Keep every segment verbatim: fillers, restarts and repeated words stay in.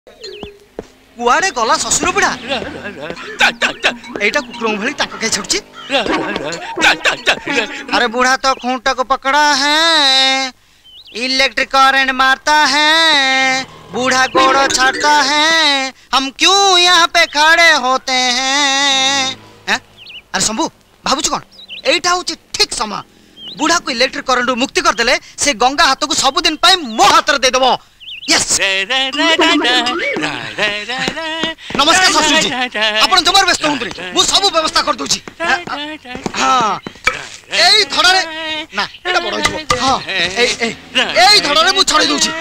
कुआड़े गला ससुर बुढ़ा एटा कुकुरों भली ताको के छुड़ची। अरे बूढ़ा तो खूंटा को पकड़ा है, इलेक्ट्रिक करंट मारता है, बूढ़ा गोड़ो छाड़ता है, हम क्यों यहाँ पे खड़े होते हैं? है? अरे शंभू भावुच कौन एटा हूँ ठीक समय बूढ़ा को इलेक्ट्रिक करंट मुक्ति कर देले से गंगा हाथ को सबुदिन पाई मो हाथ दे देबो। यस नमस्कार ससुर जी, आपण जबर व्यस्त होंतरी मु सब व्यवस्था कर दोची। हां एई धड़ारे ना एटा बड़ होइबो। हां एई एई एई धड़ारे मु छड़ी दोची।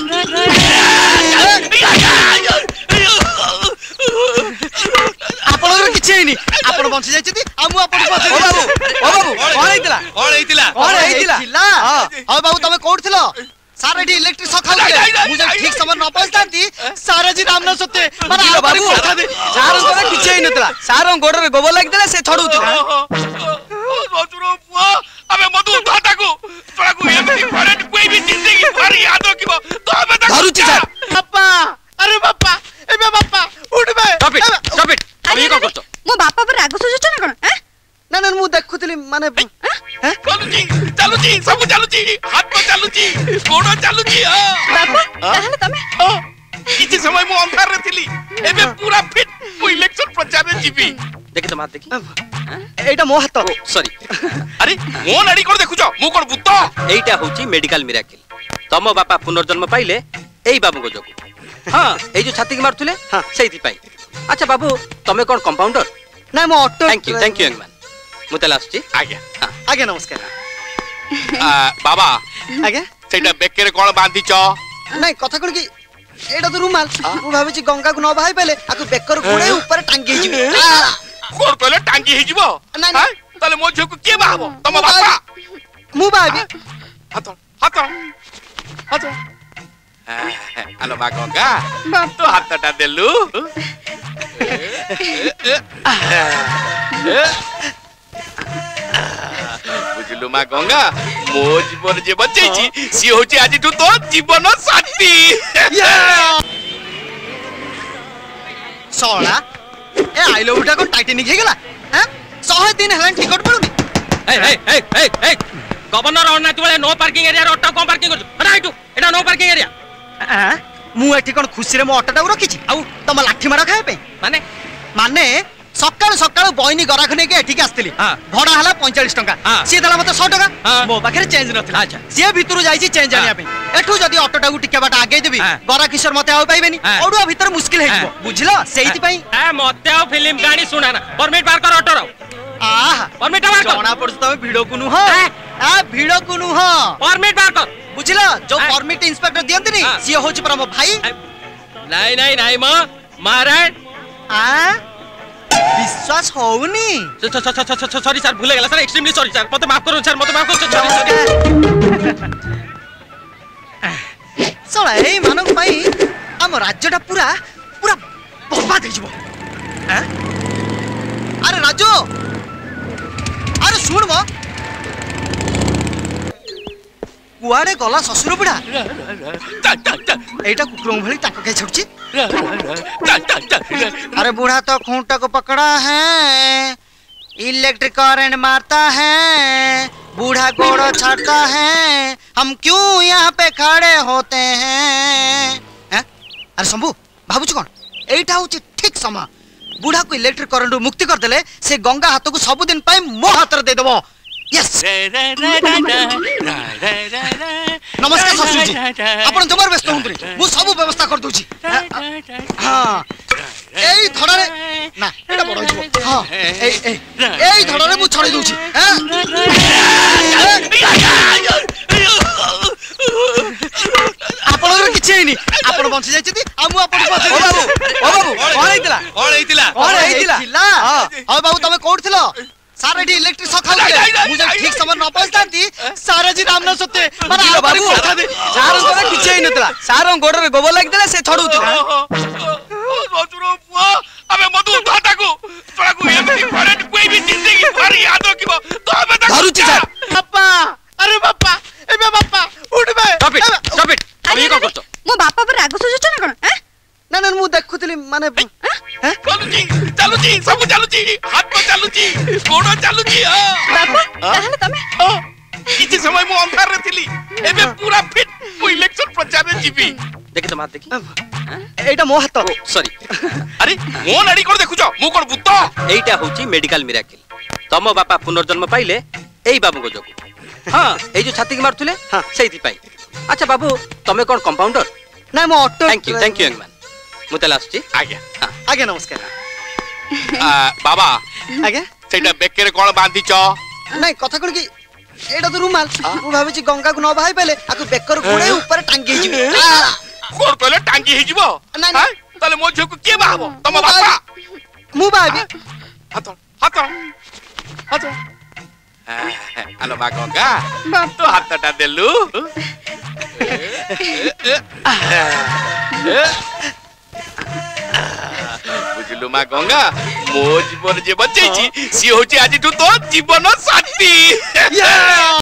आपण किछ हेनी, आपण बंची जायछथि आ मु आपण बंची। ओ बाबू ओ बाबू कोन हेतिला कोन हेतिला कोन हेतिला? हां हां बाबू तमे कोठ थिलो? सारे डी इलेक्ट्रिक शॉक खाऊ मुझे ठीक समय न पहुंचतांती सारे जी नाम न सते माने आ बाबू सारो गोरे किछ ही नतला सारो गोड़ रे गोबर लाग देला से छडुतिला ससुरो पुआ अबे मधु भाटा को तोरा को एमती करंट कोई भी जिंदगी भर याद रखिबो तो हमें तक धरुची सर पापा। अरे पापा एबे पापा उठ बे स्टॉप इट स्टॉप इट अभी को करतो मो बापा पर राग सोचछ ना कोन? हैं ना ना मु देखुतली माने हैं चलुची चलुची सब चलुची हाथ पर चलुची गोड़ चलुची। बापा ताहले तमे किछि समय मु अंधार रे थिली एबे पूरा फिट मु इलेक्शन प्रचार रे जीबी। देखि त मात देखि एटा मो हाथ सॉरी अरे मो नाडी कोन देखुछो मु कोन भूत एटा होची मेडिकल मिराकल तमो बापा पुनर्जन्म पाइले एई बाबू को जोगु। हां एई जो छाती के मारथुले हां सेइथि पाई। अच्छा बाबू तमे कोन कंपाउंडर? ना मो auto. Thank you thank you young man मुते लास्टी आज्ञा। हां आज्ञा नमस्कार। आ बाबा आज्ञा सेटा बेकेरे कोन बांधी छ? नहीं कथा कोन की एटा तो रुमाल मु भाबे छी गंगा को न भाई पले आकु बेकर गुडे ऊपर टांगी हिजबो। कोन कहले टांगी हिजबो? हां तले मो झको के बाबो तम बापा मु बाबी हाथ हाथ हाथ हेलो बा गंगा तो हाथटा देलु बुझलु मा गंगा मो जीवन जे बचैछि सी होछि आज तू तो जीवन साथी। सोला ए आई लव उठा कोन टाइटैनिक हे गेला हैं सौ दिन हलन ticket पड़ुनी। A A A a governor और नाती वाले नो पार्किंग एरिया ऑटो को पार्किंग कर हटा इटू एटा नो पार्किंग एरिया। हां मु एठी कोन खुशी रे मो ऑटोटा रखी छी आ तम लाठी मार खाए पे माने माने सकाळ सकाळ बॉयनी गरा खने के एठी के आस्तिली भड़ा हला पैंतालीस टका सी दला मते सौ टका मो पाखरे चेंज नथिला। अच्छा सी भितरु जाईची चेंज आनिया पे एठू जदी ऑटोटा को टिके बाटा आगे देबी गरा किशोर मते आउ पाइबेनी ओडुआ भीतर मुश्किल हे जिवो बुझलो सेहिति पई ए मते आ फिल्म गाड़ी सुना ना परमिट पार कर ऑटो रो। आहा परमिट पार कर जोना पड़छ तमे भिडो कुनु हो आ भिडो कुनु हो परमिट पार कर बुझलो जो परमिट इंस्पेक्टर दियंतनी सी होची पर मो भाई। नहीं नहीं नहीं मां महाराज आ विश्वास होउनी सॉरी सर भूल गेला सर एक्सट्रीमली सॉरी सर मते माफ करू सर मते माफ करू सॉरी सॉरी सोला ए मानक भाई हम राज्यटा पूरा पूरा बर्बाद हे जिवो। हैं अरे राजू अरे सुन मो कुआड़े गला ससुर बुढ़ा एटा कुकुरों भली ताको के छुड़ची। अरे बूढ़ा तो खूंटा को पकड़ा है, इलेक्ट्रिक करंट मारता है, बूढ़ा गोड़ो छाड़ता है, हम क्यों यहाँ पे खड़े होते हैं? हैं? अरे शंभू भावुच कौन एटा हूँ ठीक समय बूढ़ा को इलेक्ट्रिक करंट मुक्ति कर देले से गंगा हाथ को सबुदिन पाई मो हाथ दे देबो। यस नमस्कार ससुर जी, आपण जबर व्यस्त होंतरी मु सब व्यवस्था कर दोची। हां एई धड़ारे ना एटा बड़ होइबो। हां एई एई एई धड़ारे मु छड़ी दोची। आपण किछ हेनी आपण बंची जायछथि आ मु आपण बंची। ओ बाबू ओ बाबू कोन हेतिला कोन हेतिला कोन हेतिला? हां बाबू तमे कोठ थिलो? सारे डी इलेक्ट्रिक शॉक खाऊ मुझे ठीक समय न पहुंचतांती सारे जी नाम न सते माने आ बाबू सारो गोरे किछ ही नतला सारो गोड़ रे गोबर लाग देला से छडुतिला ससुरो पुआ अबे मधु भाटा को तोरा को एमती करंट कोई भी जिंदगी भर याद रखिबो तो हमें तक धरुची सर पापा। अरे पापा एबे पापा उठ बे स्टॉप इट स्टॉप इट अभी को करतो मो बापा पर राग सोचछ ना कोन? हैं ना माने चलुची चलुची सब चलुची हाथ तो चलुची गोड़ चलुची बापा ताहले तमे किछि समय मु अंधार रे थिली एबे पूरा फिट मु इलेक्शन प्रचार रे जीबी देखि तो मात देखि एटा मो हाथ सॉरी अरे मो नाडी कोन देखुछो मु कोन भूत एटा होची मेडिकल मिराकिल तम बापा पुनर्जन्म पाइले एई बाबू को जोगु हां ए जो छाती के मारथुले हां सेइथि पाई अच्छा बाबू तमे कोन कंपाउंडर ना मो auto thank you thank you young man मु तला आछी आज्ञा आज्ञा नमस्कार बाबा आज्ञा सेटा बेकेरे कोन बांधिचो नहीं कथा कोन की एटा तो रुमाल मु भाबी छी गंगा को न बहाई पले आकु बेकर गुडे ऊपर टांगी हिजिबी कोन कहले टांगी हिजिबो हां तले मो झोकु के बाबो तम बापा मु भाबी हाथ हाथ हाथ आलो बा गंगा तो हाथटा देलु बुझलु मा गंगा मो जीवन जे बचैछि सी होछि आज तो जीवन साथी